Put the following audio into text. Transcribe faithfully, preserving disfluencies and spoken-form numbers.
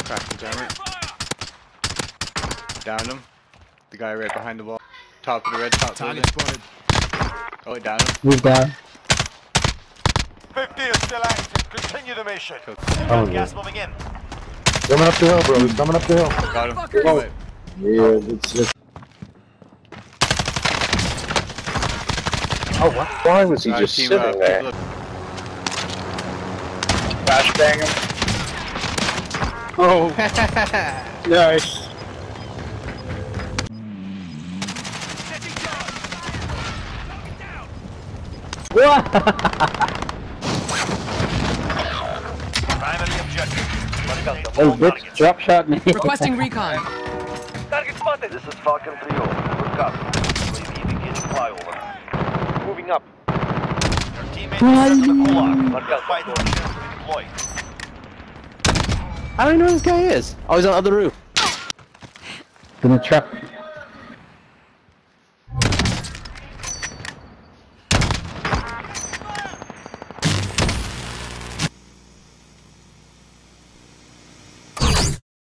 Cracked his armor. Downed him. The guy right behind the wall. Top of the red top building. Target spotted. Oh, down him. Move down. fifty is still active. Continue the mission. Cool. Oh, gas moving in. Coming up the hill, bro. He's coming up the hill. Got him. Oh. Wait. Yeah, it's just. Oh, what? Why was he Uh, just team, sitting uh, there? look. Flashbang him. Oh. Nice. What? Primary objective. Oh, bitch, drop shot me. Requesting recon. Target spotted. This is Falcon three oh. Good copy. U A V beginning flyover. Moving up. Your teammate is in the gulag. Mark out fight deployed. How do I know who this guy is? Oh, he's on the other roof. Gonna trap.